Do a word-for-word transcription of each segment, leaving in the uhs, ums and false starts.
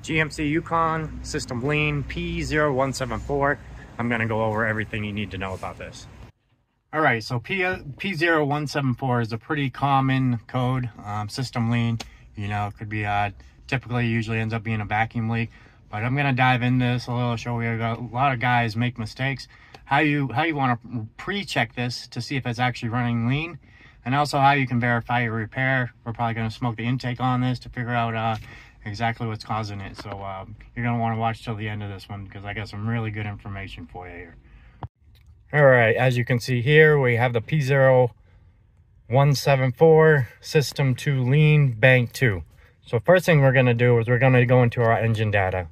G M C Yukon, system lean, P zero one seven four. I'm gonna go over everything you need to know about this. All right, so P, P zero one seven four is a pretty common code, um, system lean. You know, it could be, uh, typically usually ends up being a vacuum leak. But I'm gonna dive into this a little, show you a lot of guys make mistakes. How you, how you wanna pre-check this to see if it's actually running lean. And also how you can verify your repair. We're probably gonna smoke the intake on this to figure out uh, exactly what's causing it. So uh, you're gonna wanna watch till the end of this one because I got some really good information for you here. All right, as you can see here, we have the P zero one seven four system two lean bank two. So first thing we're gonna do is we're gonna go into our engine data.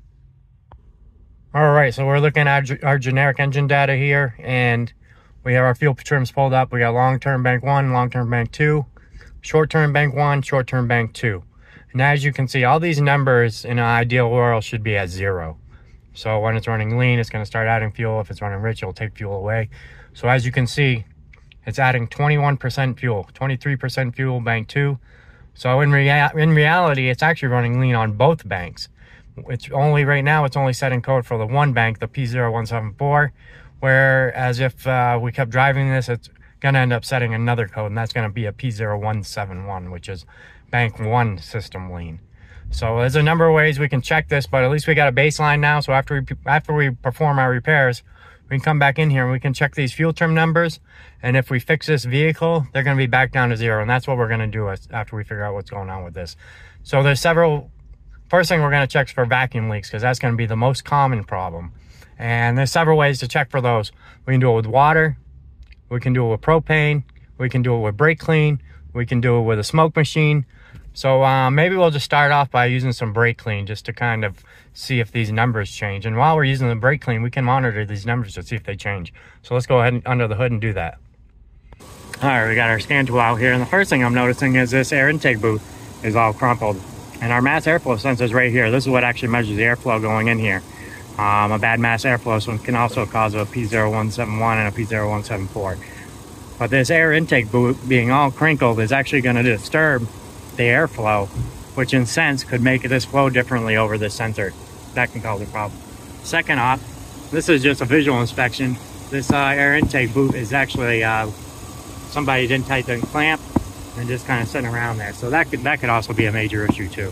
All right, so we're looking at our generic engine data here, and we have our fuel trims pulled up. We got long-term bank one, long-term bank two, short-term bank one, short-term bank two. And as you can see, all these numbers in an ideal world should be at zero. So when it's running lean, it's gonna start adding fuel. If it's running rich, it'll take fuel away. So as you can see, it's adding twenty-one percent fuel, twenty-three percent fuel bank two. So in, rea in reality, it's actually running lean on both banks. It's only, right now, it's only setting code for the one bank, the P zero one seven four. Whereas if uh, we kept driving this, it's gonna end up setting another code, and that's gonna be a P zero one seven one, which is bank one system lean. So there's a number of ways we can check this, but at least we got a baseline now. So after we after we perform our repairs, we can come back in here and we can check these fuel trim numbers. And if we fix this vehicle, they're gonna be back down to zero, and that's what we're gonna do after we figure out what's going on with this. So there's several. First thing we're gonna check is for vacuum leaks, because that's gonna be the most common problem. And there's several ways to check for those. We can do it with water, we can do it with propane, we can do it with brake clean, we can do it with a smoke machine. So uh, maybe we'll just start off by using some brake clean just to kind of see if these numbers change. And while we're using the brake clean, we can monitor these numbers to see if they change. So let's go ahead and under the hood and do that. All right, we got our scan tool out here, and the first thing I'm noticing is this air intake boot is all crumpled. And our mass airflow sensor is right here. This is what actually measures the airflow going in here. Um, a bad mass airflow so it can also cause a P zero one seven one and a P zero one seven four. But this air intake boot being all crinkled is actually going to disturb the airflow, which in sense could make this flow differently over this sensor. That can cause a problem. Second off, this is just a visual inspection. This uh, air intake boot is actually uh, somebody didn't tighten the clamp and just kind of sitting around there. So that could that could also be a major issue too.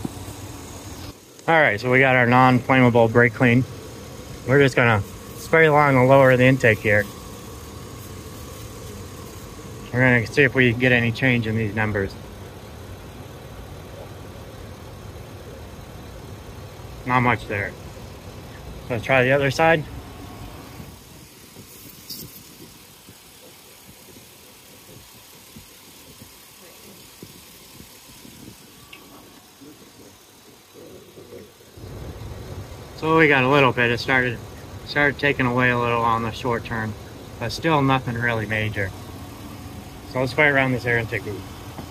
All right, so we got our non-flammable brake clean. We're just gonna spray along the lower of the intake here. We're gonna see if we can get any change in these numbers. Not much there. So let's try the other side. So we got a little bit. It started started taking away a little on the short term, but still nothing really major. So let's spray around this air intake boot.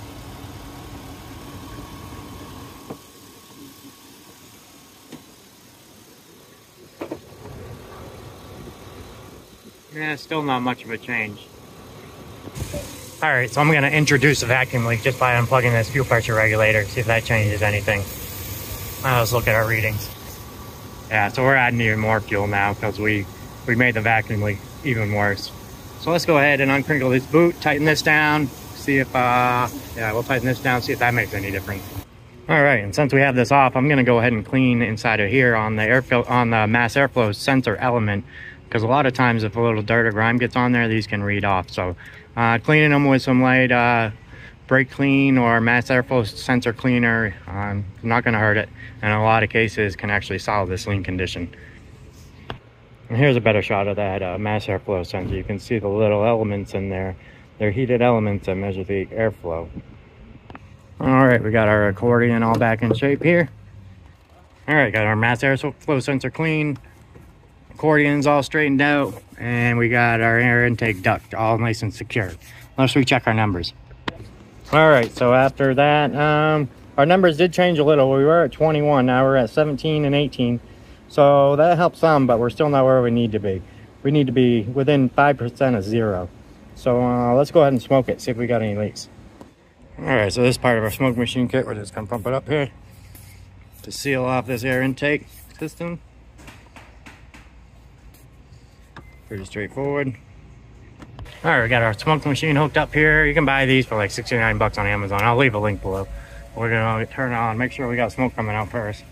Yeah, still not much of a change. All right, so I'm gonna introduce a vacuum leak just by unplugging this fuel pressure regulator, see if that changes anything. Now let's look at our readings. Yeah, so we're adding even more fuel now because we, we made the vacuum leak even worse. So let's go ahead and uncrinkle this boot, tighten this down, see if, uh, yeah, we'll tighten this down, see if that makes any difference. All right, and since we have this off, I'm gonna go ahead and clean inside of here on the air on the mass airflow sensor element, because a lot of times if a little dirt or grime gets on there, these can read off. So uh, cleaning them with some light uh, brake clean or mass airflow sensor cleaner, um, not gonna hurt it. And in a lot of cases can actually solve this lean condition. And here's a better shot of that uh, mass airflow sensor. You can see the little elements in there. They're heated elements that measure the airflow. All right, we got our accordion all back in shape here. All right, got our mass airflow sensor clean. Accordion's all straightened out. And we got our air intake duct all nice and secure. Let's recheck our numbers. All right, so after that, um, our numbers did change a little. We were at twenty-one, now we're at seventeen and eighteen. So that helps some, but we're still not where we need to be. We need to be within five percent of zero. So uh, let's go ahead and smoke it, see if we got any leaks. All right, so this part of our smoke machine kit, we're just gonna pump it up here. to seal off this air intake system. Pretty straightforward. All right, we got our smoke machine hooked up here. You can buy these for like sixty-nine bucks on Amazon. I'll leave a link below. We're gonna turn it on, make sure we got smoke coming out first.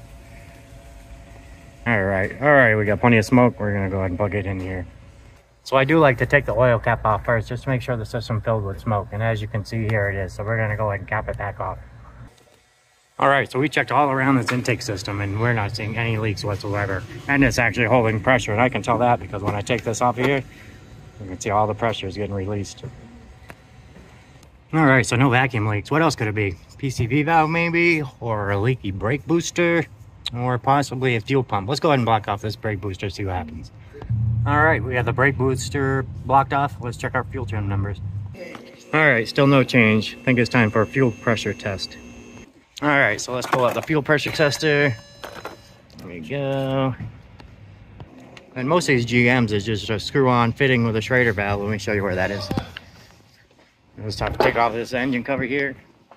All right, all right, we got plenty of smoke. We're gonna go ahead and plug it in here. So I do like to take the oil cap off first, just to make sure the system filled with smoke. And as you can see, here it is. So we're gonna go ahead and cap it back off. All right, so we checked all around this intake system and we're not seeing any leaks whatsoever. And it's actually holding pressure, and I can tell that because when I take this off here, you can see all the pressure is getting released. All right, so no vacuum leaks. What else could it be? P C V valve maybe, or a leaky brake booster, or possibly a fuel pump. Let's go ahead and block off this brake booster, see what happens. All right, we have the brake booster blocked off. Let's check our fuel trim numbers. All right, still no change. I think it's time for a fuel pressure test. All right, so let's pull out the fuel pressure tester. There we go. And most of these G Ms is just a screw-on fitting with a Schrader valve. Let me show you where that is. Let's time to take off this engine cover here.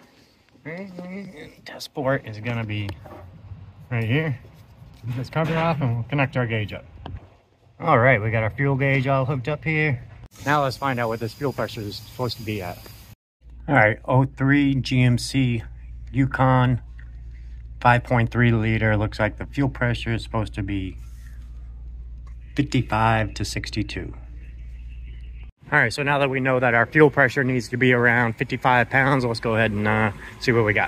Test port is gonna be right here. Let's cover off and we'll connect our gauge up. All right, we got our fuel gauge all hooked up here. Now let's find out what this fuel pressure is supposed to be at. All right, oh three G M C Yukon five point three liter. Looks like the fuel pressure is supposed to be fifty-five to sixty-two. All right, so now that we know that our fuel pressure needs to be around fifty-five pounds, let's go ahead and uh, see what we got.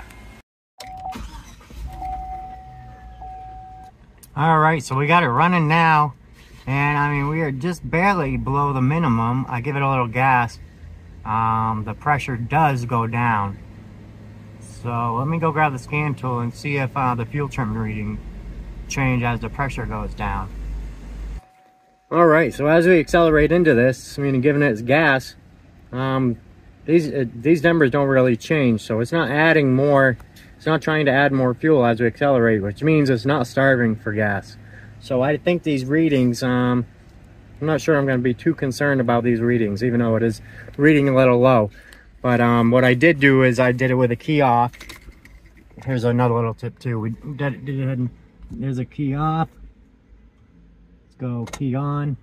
All right, so we got it running now. And I mean, we are just barely below the minimum. I give it a little gas. Um, the pressure does go down. So let me go grab the scan tool and see if uh, the fuel trim reading change as the pressure goes down. All right, so as we accelerate into this, I mean, giving it its gas, um, these uh, these numbers don't really change. So it's not adding more. It's not trying to add more fuel as we accelerate, which means it's not starving for gas. So I think these readings, um, I'm not sure I'm going to be too concerned about these readings, even though it is reading a little low. But um, what I did do is I did it with a key off. Here's another little tip too. We did, did it. There's a key off. Let's go key on.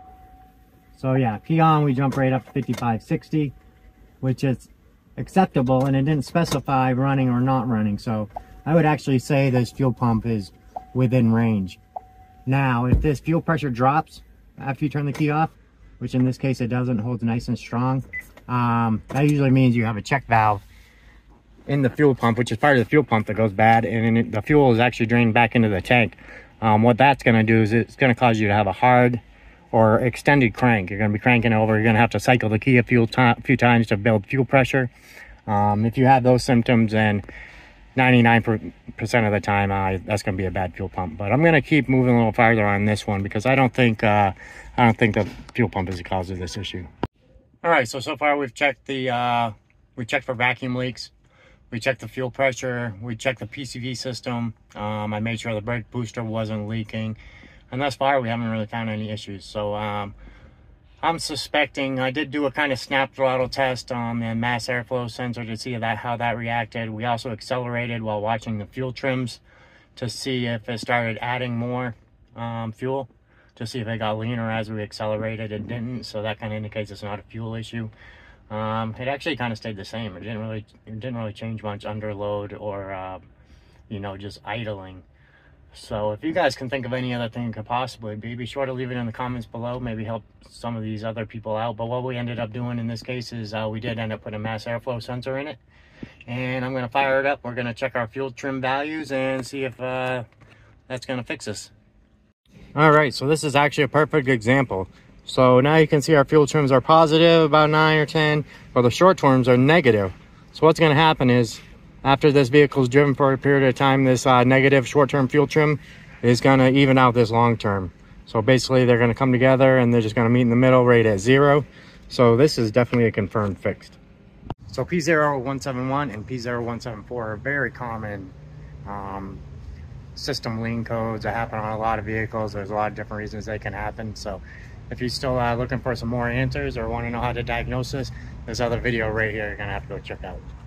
So yeah, key on. We jump right up to fifty-five sixty, which is acceptable, and it didn't specify running or not running. So I would actually say this fuel pump is within range. Now, if this fuel pressure drops after you turn the key off, which in this case it doesn't, holds nice and strong, um, that usually means you have a check valve in the fuel pump, which is part of the fuel pump that goes bad, and it, the fuel is actually drained back into the tank. Um, what that's going to do is it's going to cause you to have a hard or extended crank. You're going to be cranking over. You're going to have to cycle the key a few, a few times to build fuel pressure. Um, if you have those symptoms, then ninety-nine percent of the time, uh, that's going to be a bad fuel pump. But I'm going to keep moving a little farther on this one because I don't think uh, I don't think the fuel pump is the cause of this issue. All right, so so far we've checked the uh, we checked for vacuum leaks, we checked the fuel pressure, we checked the P C V system. Um, I made sure the brake booster wasn't leaking, and thus far we haven't really found any issues. So um, I'm suspecting, I did do a kind of snap throttle test on the mass airflow sensor to see that how that reacted. We also accelerated while watching the fuel trims to see if it started adding more um, fuel, to see if it got leaner as we accelerated. It didn't, so that kind of indicates it's not a fuel issue. Um, it actually kind of stayed the same. It didn't really, it didn't really change much under load or, uh, you know, just idling. So if you guys can think of any other thing it could possibly be, be sure to leave it in the comments below. Maybe help some of these other people out. But what we ended up doing in this case is uh, we did end up putting a mass airflow sensor in it. And I'm going to fire it up. We're going to check our fuel trim values and see if uh, that's going to fix us. All right, so this is actually a perfect example. So now you can see our fuel trims are positive, about nine or ten, but the short terms are negative. So what's going to happen is, after this vehicle is driven for a period of time, this uh, negative short-term fuel trim is going to even out this long-term. So basically, they're going to come together and they're just going to meet in the middle right at zero. So this is definitely a confirmed fix. So P zero one seven one and P zero one seven four are very common um, system lean codes that happen on a lot of vehicles. There's a lot of different reasons they can happen. So if you're still uh, looking for some more answers or want to know how to diagnose this, this other video right here you're going to have to go check out.